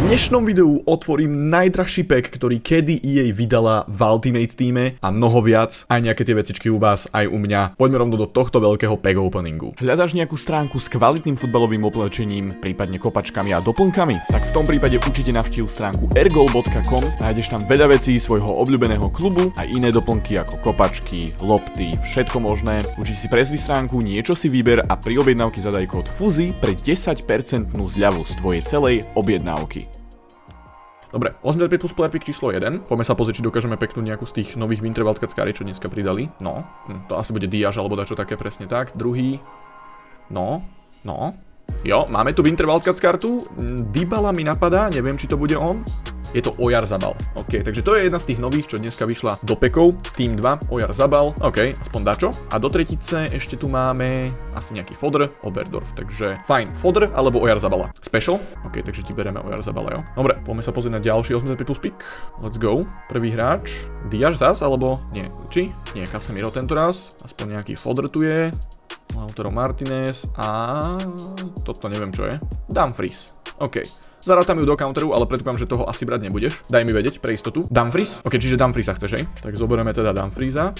dnešnom videu otvorím najdrahší pack, ktorý kedy EA vydala v Ultimate Teame a mnoho viac, aj nejaké tie vecičky u vás, aj u mňa. Poďme rovno do tohto veľkého pack openingu. Hľadaš nejakú stránku s kvalitným futbalovým oblečením, prípadne kopačkami a doplnkami? Tak v tom prípade určite navštív stránku ergol.com, nájdeš tam veľa vecí svojho obľúbeného klubu a iné doplnky ako kopačky, lopty, všetko možné. Určite si prezri stránku, niečo si vyber a pri objednávke zadaj kód FUZI pre 10% zľavu z tvojej celej objednávky. Dobre, 85 plus player pick číslo 1. Poďme sa pozrieť, či dokážeme peknúť nejakú z tých nových Winter Wildcats kariet, čo dneska pridali. No, to asi bude Diaz alebo dačo také, presne tak. Druhý. No. Jo, máme tu Winter Wildcats kartu. Dybala mi napadá, neviem, či to bude on. Je to Oyarzabal. OK, takže to je jedna z tých nových, čo dneska vyšla do pekov. Team 2, Oyarzabal. OK, aspoň dačo. A do tretice ešte tu máme asi nejaký fodr, Oberdorf. Takže fajn, fodr alebo Oyarzabala. Special. OK, takže ti bereme Oyarzabala, jo. Dobre, poďme sa pozrieť na ďalší 85 plus pick. Let's go. Prvý hráč. Diaz zas, alebo nie? Či? Nie, Casemiro tento raz. Aspoň nejaký fodr tu je. Lautaro Martinez a toto neviem čo je. Dumfries. OK. Zarátam ju do counteru, ale predpokladám, že toho asi brať nebudeš. Daj mi vedieť pre istotu. Dumfries? OK, čiže Dumfriesa chceš, hej? Tak zoberieme teda Dumfriesa.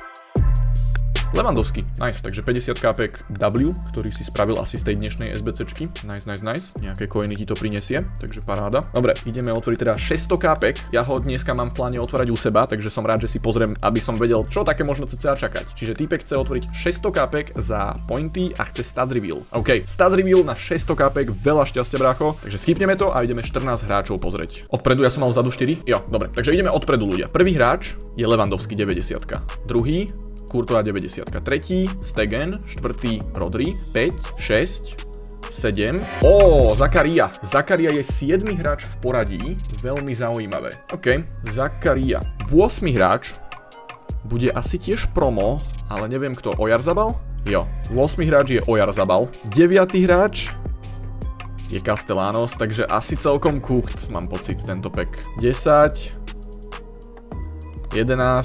Lewandowski, nice, takže 50 pack W, ktorý si spravil asi z tej dnešnej SBCčky. Nice. Nejaké coiny ti to prinesie, takže paráda. Dobre, ideme otvoriť teda 600 pack. Ja ho dneska mám v pláne otvárať u seba, takže som rád, že si pozriem, aby som vedel, čo také možno cca čakať. Čiže týpek chce otvoriť 600 pack za pointy a chce stats reveal. OK, stats reveal na 600 pack, veľa šťastia, brácho. Takže skipneme to a ideme 14 hráčov pozrieť. Odpredu ja som mal vzadu 4. Jo, dobre, takže ideme odpredu ľudia. Prvý hráč je Lewandowski 90. Druhý Courtois 90. Tretí Stegen, štvrtý Rodri, 5, 6, 7. Zakaria. Zakaria je 7. hráč v poradí. Veľmi zaujímavé. OK, Zakaria. 8. hráč bude asi tiež promo, ale neviem kto. Oyarzabal? Jo. 8. hráč je Oyarzabal. 9. hráč je Castellanos, takže asi celkom cooked, mám pocit, tento pack. 10, 11,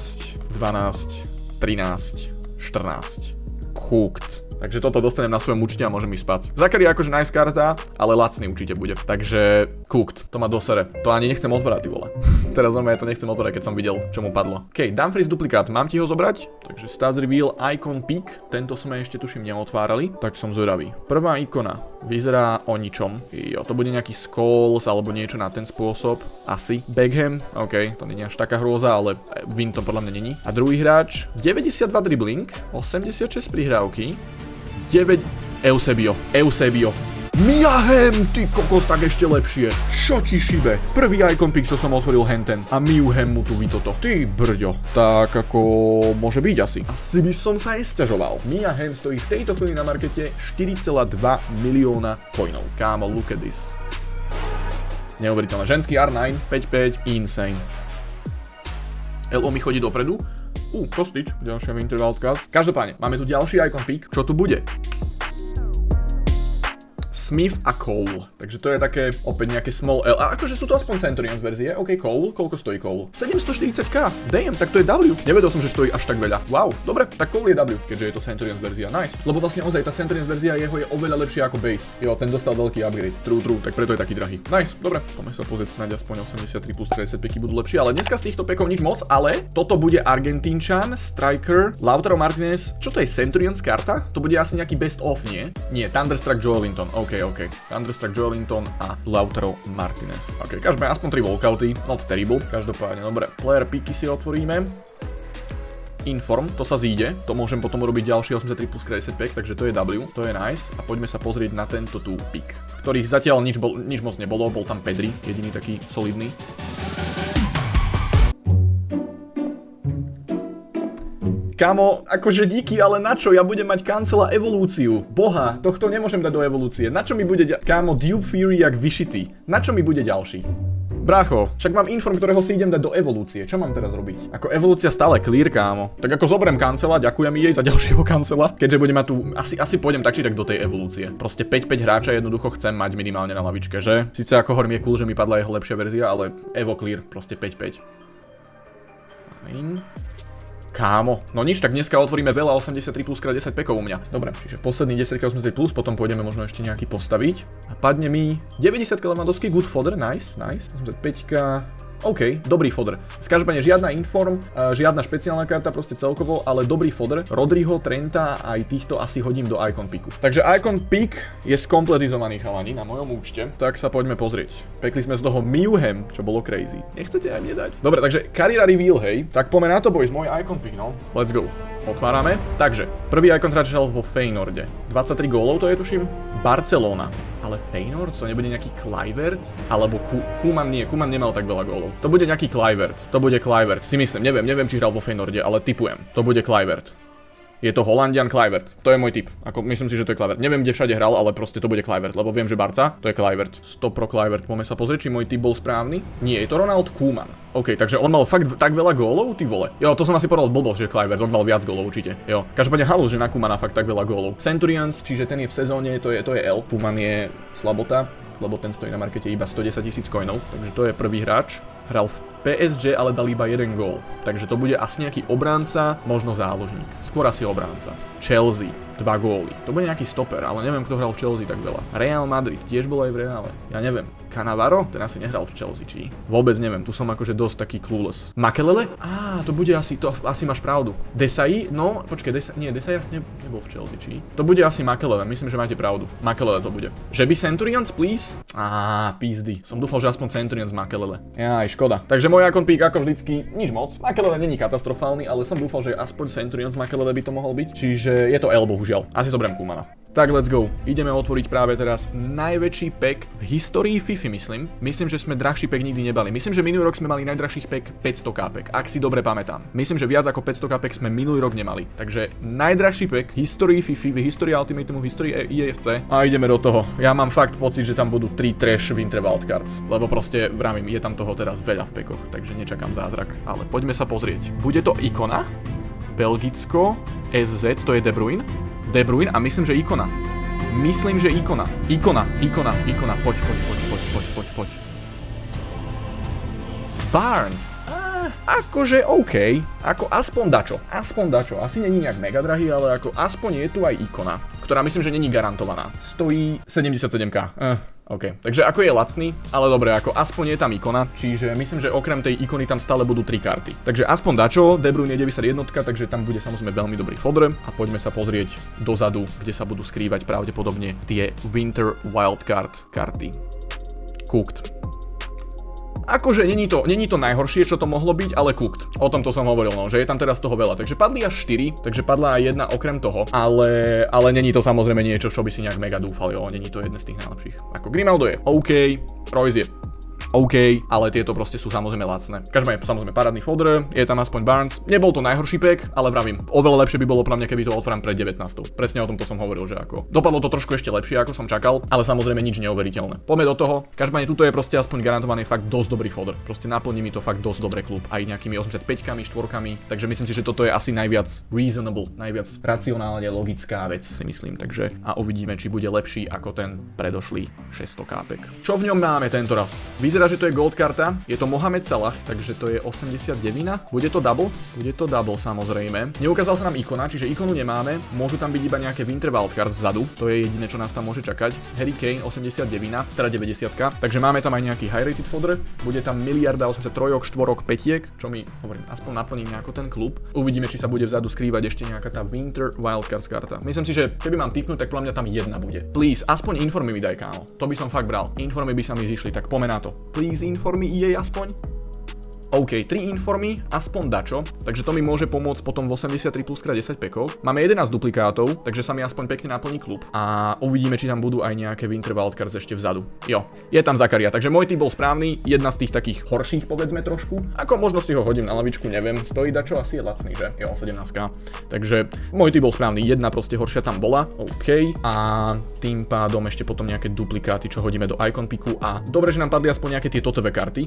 12, 13, 14. Cooked. Takže toto dostanem na svojom účte a môžem ísť spať. Zakaria akože nice karta, ale lacný určite bude. Takže cooked. To ma dosere. To ani nechcem otvárať, ty vole. Teraz normálne to nechcem otvárať, keď som videl, čo mu padlo. OK, Dumfries duplikát. Mám ti ho zobrať? Takže stats reveal, icon pick. Tento sme ešte tuším neotvárali. Tak som zvedavý. Prvá ikona vyzerá o ničom. Jo, to bude nejaký Scholes alebo niečo na ten spôsob. Asi. Beckham. OK, to nie je až taká hrôza, ale win to podľa mňa není. A druhý hráč 92 dribbling, 86 prihrávky. 9 Eusebio. Miahem, ty kokos, tak ešte lepšie. Čo ti šibe? Prvý icon pick, čo som otvoril henten. A Miuhem mu tu vytoto. Ty brďo. Tak ako môže byť asi. Asi by som sa aj sťažoval. Miahem stojí v tejto chvíli na markete 4,2 milióna coinov. Kámo, look at this. Neuveriteľné. Ženský R9, 5-5, insane. LO mi chodí dopredu. Kostič, ďalšia Winter Wildcat. Každopádne, máme tu ďalší icon pick. Čo tu bude? Smith a Cole. Takže to je také opäť nejaké small L. A akože sú to aspoň Centurions verzie. OK, Cole. Koľko stojí Cole? 740k. Damn, tak to je W. Nevedel som, že stojí až tak veľa. Wow, dobre, tak Cole je W, keďže je to Centurions verzia. Nice. Lebo vlastne ozaj tá Centurions verzia jeho je oveľa lepšia ako base. Jo, ten dostal veľký upgrade. True, tak preto je taký drahý. Nice, dobre. Poďme sa pozrieť, snáď aspoň 83 plus 35 budú lepšie, ale dneska z týchto pekov nič moc, ale toto bude Argentínčan, striker, Lautaro Martinez. Čo to je Centurions karta? To bude asi nejaký best of, nie? Nie, Thunderstruck Joelinton. OK. Thunderstruck Joelinton a Lautaro Martinez. OK, každopádne aspoň 3 walkouty, not terrible. Každopádne, dobre, player picky si otvoríme. Inform, to sa zíde, to môžem potom urobiť ďalší 83 plus 45, takže to je W, to je nice. A poďme sa pozrieť na tento tu pick, ktorých zatiaľ nič moc nebolo, bol tam Pedri, jediný taký solidný. Kámo, akože díky, ale na čo? Ja budem mať kancela evolúciu. Boha, tohto nemôžem dať do evolúcie. Na čo mi bude Kámo, Duke Fury jak vyšitý. Na čo mi bude ďalší? Brácho, však mám inform, ktorého si idem dať do evolúcie. Čo mám teraz robiť? Ako evolúcia stále clear, kámo. Tak ako zoberiem kancela, ďakujem jej za ďalšieho kancela. Keďže budem mať tu, asi pôjdem tak či tak do tej evolúcie. Proste 5-5 hráča jednoducho chcem mať minimálne na lavičke, že? Sice ako hovorím, je cool, že mi padla jeho lepšia verzia, ale evo clear, proste 5-5. Fajn. Kámo, no nič, tak dneska otvoríme veľa 83 plus krát 10 pekov u mňa. Dobre, čiže posledný 10 83 plus, potom pôjdeme možno ešte nejaký postaviť. A padne mi 90 Lewandowski, good fodder, nice. 85. OK, dobrý fodder. Každopádne žiadna inform, žiadna špeciálna karta, proste celkovo, ale dobrý fodder. Rodriho, Trenta, aj týchto asi hodím do Icon Picku. Takže Icon Pick je skompletizovaný, chalani, na mojom účte. Tak sa poďme pozrieť. Pekli sme z toho Miuhem, čo bolo crazy. Nechcete aj mne dať? Dobre, takže kariéra reveal, hej. Tak poďme na to, boys, môj Icon Pick, no. Let's go. Otvárame. Takže, prvý Icon hral vo Feynorde. 23 gólov to je, tuším. Barcelona. Ale Feyenoord? To nebude nejaký Kluivert? Alebo Koeman nie, Koeman nemal tak veľa gólov. To bude nejaký Kluivert. To bude Kluivert, si myslím. Neviem, či hral vo Feynorde, ale tipujem. To bude Kluivert. Je to Holandian Kluivert. To je môj tip. Myslím si, že to je Kluivert. Neviem, kde všade hral, ale proste to bude Kluivert, lebo viem, že Barca, to je Kluivert. Stop pro Kluivert. Poďme sa pozrieť, či môj tip bol správny. Nie, je to Ronald Koeman. OK, takže on mal fakt tak veľa gólov, ty vole. Jo, to som asi povedal blbosť, že Kluivert, on mal viac gólov určite. Jo, každopádne halus, že na Koemana fakt tak veľa gólov. Centurions, čiže ten je v sezóne, to je L. Koeman je slabota, lebo ten stojí na markete iba 110 000 coinov, takže to je prvý hráč. Hral v PSG, ale dal iba jeden gól. Takže to bude asi nejaký obránca, možno záložník. Skôr asi obránca. Chelsea, 2 góly. To bude nejaký stoper, ale neviem, kto hral v Chelsea tak veľa. Real Madrid, tiež bol aj v Reále. Ja neviem. Cannavaro? Ten asi nehral v Chelsea, či? Vôbec neviem, tu som akože dosť taký clueless. Makelele? To bude asi, to asi máš pravdu. Desai? No, počkej, Desai asi nebol v Chelsea, či? To bude asi Makelele, myslím, že máte pravdu. Makelele to bude. Že by Centurions, please? Pizdy. Som dúfal, že aspoň Centurions Makelele. Jaj, škoda. Takže môj Icon Pick ako vždycky, nič moc. Makelele není katastrofálny, ale som dúfal, že aspoň Centurions Makelele by to mohol byť. Čiže je to L, bohužiaľ. Asi zoberiem Koemana. Tak let's go. Ideme otvoriť práve teraz najväčší pack v histórii FIFA, myslím. Myslím, že sme drahší pack nikdy nebali. Myslím, že minulý rok sme mali najdrahších pack 500 pack, ak si dobre pamätám. Myslím, že viac ako 500 pack sme minulý rok nemali. Takže najdrahší pack v histórii FIFA, v histórii Ultimate Teamu, v histórii EAFC. A ideme do toho. Ja mám fakt pocit, že tam budú 3 trash Winter Wildcards, lebo proste vravím, je tam toho teraz veľa v packoch, takže nečakám zázrak. Ale poďme sa pozrieť. Bude to ikona? Belgicko, SZ, to je De Bruyne a myslím, že ikona. Myslím, že ikona. Ikona. Poď. Barnes. Akože OK. Ako aspoň dačo. Asi není nejak mega drahý, ale ako aspoň je tu aj ikona, ktorá myslím, že není garantovaná. Stojí 77k. OK, takže ako je lacný, ale dobre, ako aspoň je tam ikona, čiže myslím, že okrem tej ikony tam stále budú 3 karty. Takže aspoň dačo, De Bruyne je 91, takže tam bude samozrejme veľmi dobrý fodder a poďme sa pozrieť dozadu, kde sa budú skrývať pravdepodobne tie Winter Wildcard karty. Cooked. Akože není to najhoršie, čo to mohlo byť, ale cooked. O tomto som hovoril, no, že je tam teraz toho veľa. Takže padli až 4, takže padla aj jedna okrem toho, ale není to samozrejme niečo, čo by si nejak mega dúfal, jo, není to jeden z tých najlepších. Ako Grimaldo je OK, Royce je OK, ale tieto proste sú samozrejme lacné. Každopádne samozrejme parádny fodder, je tam aspoň Barnes. Nebol to najhorší pack, ale vravím, oveľa lepšie by bolo pre mňa, keby to otvorím pred 19. Presne o tomto som hovoril, že ako dopadlo to trošku ešte lepšie, ako som čakal, ale samozrejme nič neuveriteľné. Poďme do toho. Každopádne tuto je proste aspoň garantovaný fakt dosť dobrý fodder. Proste naplní mi to fakt dosť dobrý klub aj nejakými 85-kami, 4-kami, takže myslím si, že toto je asi najviac reasonable, najviac racionálne logická vec si myslím, takže a uvidíme, či bude lepší ako ten predošlý 600k pack. Čo v ňom máme tento raz? Vyzerá, že to je gold karta, je to Mohamed Salah, takže to je 89. Bude to double? Bude to double samozrejme. Neukázal sa nám ikona, čiže ikonu nemáme. Môžu tam byť iba nejaké Winter Wildcard vzadu, to je jediné, čo nás tam môže čakať. Harry Kane 89, teda 90, takže máme tam aj nejaký high rated fodder. Bude tam miliarda 83, 4, 5, čo mi hovorím, aspoň naplní nejako ten klub. Uvidíme, či sa bude vzadu skrývať ešte nejaká tá Winter Wildcards karta. Myslím si, že keby mám tipnúť, tak podľa mňa tam jedna bude. Please, aspoň informy mi daj, kámo. To by som fakt bral. Informy by sa mi zišli, tak poďme na to. Please informy EA aspoň. OK, 3 informy, aspoň dačo, takže to mi môže pomôcť potom v 83 plus krát 10 pekov. Máme 11 duplikátov, takže sa mi aspoň pekne naplní klub. A uvidíme, či tam budú aj nejaké Winter Wildcards ešte vzadu. Jo, je tam Zakaria, takže môj tip bol správny, jedna z tých takých horších, povedzme trošku. Ako možno si ho hodím na lavičku, neviem, stojí dačo, asi je lacný, že? Jo, 17k. Takže môj tip bol správny, jedna proste horšia tam bola. OK, a tým pádom ešte potom nejaké duplikáty, čo hodíme do Icon Picku a dobre, že nám padli aspoň nejaké tie totové karty.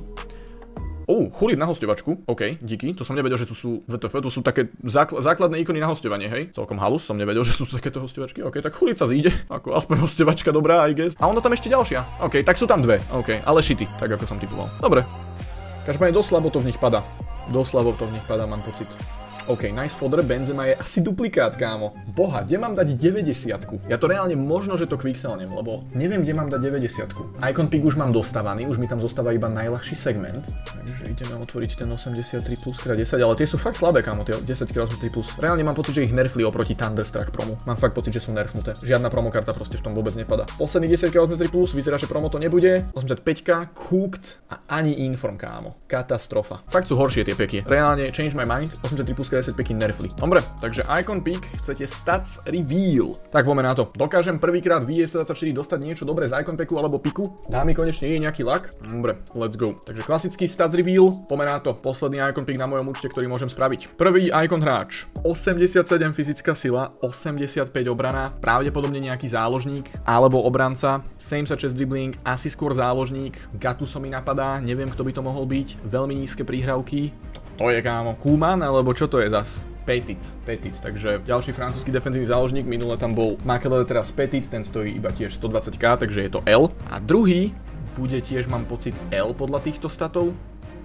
Chulit na hosťovačku, OK, díky, to som nevedel, že tu sú VTF, tu sú také základné ikony na hosťovanie, hej, celkom halus, som nevedel, že sú takéto hosťovačky, OK, tak chulit sa zíde, ako aspoň hosťovačka dobrá, I guess. A ono tam ešte ďalšia, OK, tak sú tam dve, OK, ale shity, tak ako som typoval. Dobre, každopádne dosť slabo to v nich pada, mám pocit. OK, nice fodder, Benzema je asi duplikát, kámo. Boha, kde mám dať 90-ku? Ja to reálne možno, že to quickselnem, lebo neviem, kde mám dať 90-ku. Icon pick už mám dostávaný, už mi tam zostáva iba najľahší segment. Takže ideme otvoriť ten 83 plus x 10, ale tie sú fakt slabé, kámo, tie 10 x 83 plus. Reálne mám pocit, že ich nerfli oproti Thunderstruck promu. Mám fakt pocit, že sú nerfnuté. Žiadna promokarta proste v tom vôbec nepadá. Posledný 10 x 83 plus, vyzerá, že promo to nebude. 85, cooked a ani inform, kámo. Katastrofa. Fakt sú horšie tie peky. Reálne change my mind. 83 plus x 10 peky nerfli. Dobre, takže Icon pick, chcete stats reveal. Tak poďme na to. Dokážem prvýkrát v EF24 dostať niečo dobré z Icon packu alebo piku? Dá mi konečne je nejaký luck? Dobre, let's go. Takže klasický stats reveal. Poďme na to. Posledný Icon pick na mojom účte, ktorý môžem spraviť. Prvý Icon hráč. 87 fyzická sila, 85 obrana, pravdepodobne nejaký záložník alebo obranca. 76 dribbling, asi skôr záložník. Gattuso mi napadá, neviem kto by to mohol byť. Veľmi nízke príhravky. To je, kámo, Koeman, alebo čo to je zas? Petit, takže ďalší francúzsky defenzívny záložník, minule tam bol Makelele, teraz Petit, ten stojí iba tiež 120k, takže je to L. A druhý bude tiež, mám pocit, L podľa týchto statov.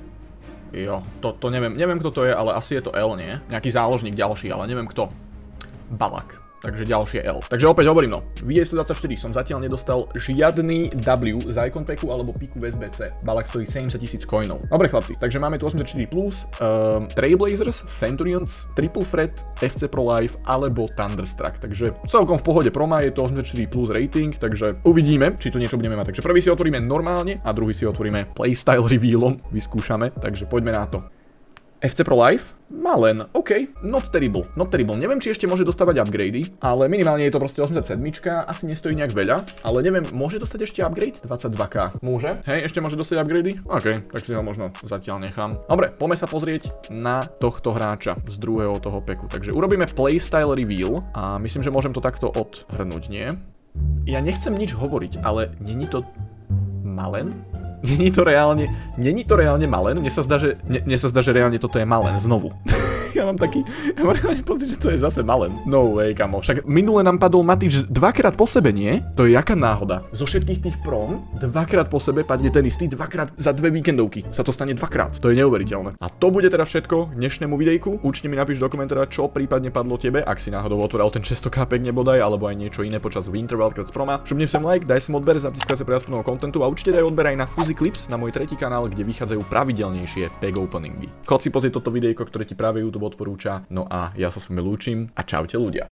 Jo, to neviem kto to je, ale asi je to L, nie? Nejaký záložník ďalší, ale neviem kto. Balak. Takže ďalšie L. Takže opäť hovorím, no, v EF24 som zatiaľ nedostal žiadny W z Icon packu alebo piku v SBC. Balak stojí 70 000 coinov. Dobre chlapci, takže máme tu 84+, Trailblazers, Centurions, Triple Threat, FC Pro Life alebo Thunderstruck. Takže celkom v pohode proma, je to 84+ rating, takže uvidíme, či tu niečo budeme mať. Takže prvý si otvoríme normálne a druhý si otvoríme playstyle revealom, vyskúšame, takže poďme na to. FC Pro Life? Malen, OK, not terrible. Neviem, či ešte môže dostávať upgrady, ale minimálne je to proste 87, asi nestojí nejak veľa, ale neviem, môže dostať ešte upgrade? 22k. Môže? Hej, ešte môže dostať upgrady? OK, tak si ho možno zatiaľ nechám. Dobre, poďme sa pozrieť na tohto hráča z druhého toho peku. Takže urobíme playstyle reveal a myslím, že môžem to takto odhrnúť, nie? Ja nechcem nič hovoriť, ale není to Malen? Není to reálne Malen? Mne sa zdá, že reálne toto je Malen znovu. Ja mám reálne pocit, že to je zase Malen. No way, kamo. Však minule nám padol Matič dvakrát po sebe, nie? To je jaká náhoda. Zo všetkých tých prom, dvakrát po sebe padne ten istý, dvakrát za 2 víkendovky. Sa to stane dvakrát. To je neuveriteľné. A to bude teda všetko k dnešnému videjku. Určite mi napíš do komentára, čo prípadne padlo tebe, ak si náhodou otvoril ten 600k pek nebodaj, alebo aj niečo iné počas Winter Wildcards proma. Šupni sem like, daj sem odber, zapískaj sa pre aspoň kontentu a určite daj odber aj na Fuzzy Clips na môj tretí kanál, kde vychádzajú pravidelnejšie pack openingy. Chod si pozrieť toto videjko, ktoré ti práve YouTube odporúča. No a ja sa s vami lúčim a čaute ľudia.